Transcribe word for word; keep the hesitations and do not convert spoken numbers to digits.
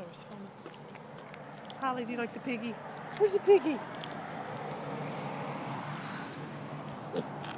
thought it was funny. Holly, do you like the piggy? Where's the piggy?